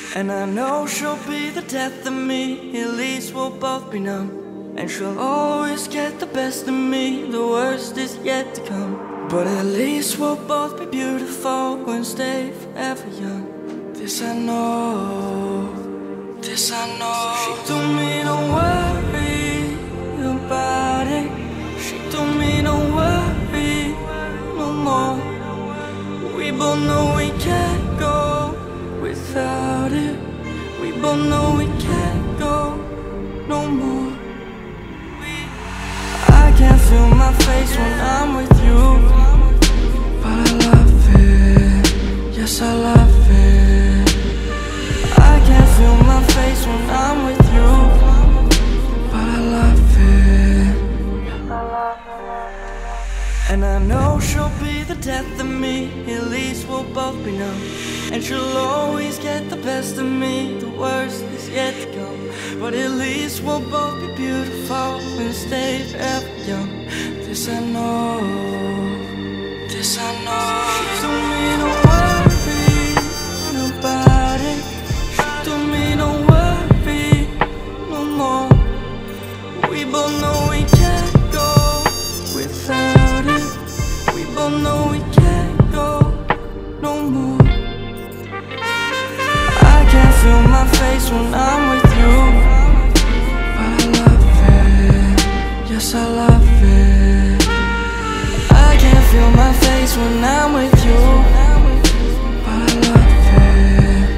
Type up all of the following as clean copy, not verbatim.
And I know she'll be the death of me, at least we'll both be numb. And she'll always get the best of me, the worst is yet to come. But at least we'll both be beautiful and stay forever young. This I know, this I know. She told me don't worry about it. She told me don't worry no more. We both know we can't go without it. We both know we can't go no more. I can't feel my face when I'm with you, but I love it, yes I love it. I can't feel my face when I'm with you, but I love it. And I know she'll be the death of me, at least we'll both be numb. And she'll always get the best of me, the worst is yet to come. But at least we'll both be beautiful and stay forever young. This I know, this I know. She told me don't worry about it. She told me don't worry no more. We both know we can't go without it. We both know we can't go no more. I can't feel my face when I'm with you, but I love it, yes I love it. I can't feel my face when I'm with you, but I love it.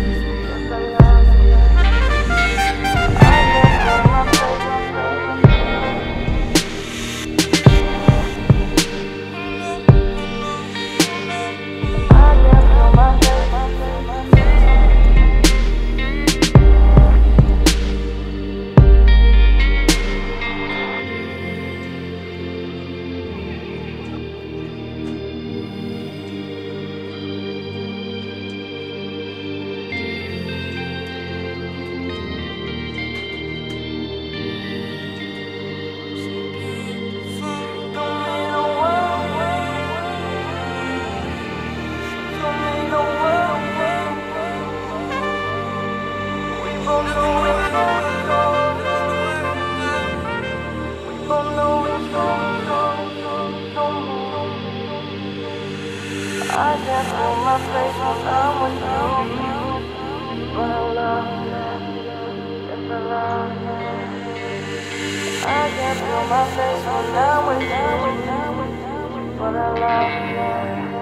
I can't feel my face when I'm with you, but I love it, yes I love it. I can't feel my face when I'm with you, but I love it.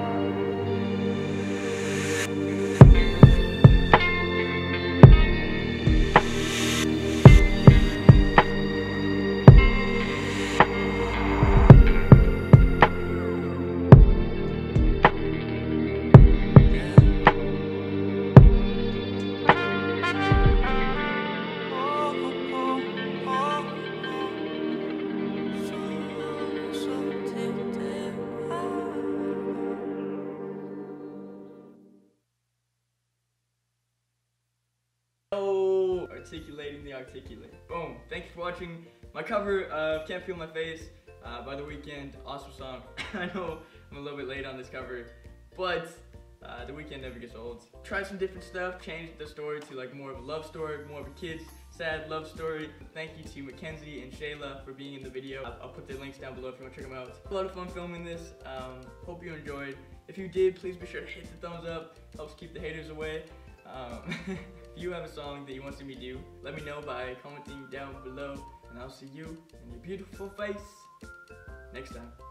Oh, articulating the articulate. Boom. Thank you for watching my cover of Can't Feel My Face by The Weeknd. Awesome song. I know I'm a little bit late on this cover, but The Weeknd never gets old. Try some different stuff, change the story to like more of a love story, more of a kid's sad love story. Thank you to Mackenzie and Shayla for being in the video. I'll put their links down below if you want to check them out. A lot of fun filming this. Hope you enjoyed. If you did, please be sure to hit the thumbs up. Helps keep the haters away. If you have a song that you want to see me do, let me know by commenting down below, and I'll see you and your beautiful face next time.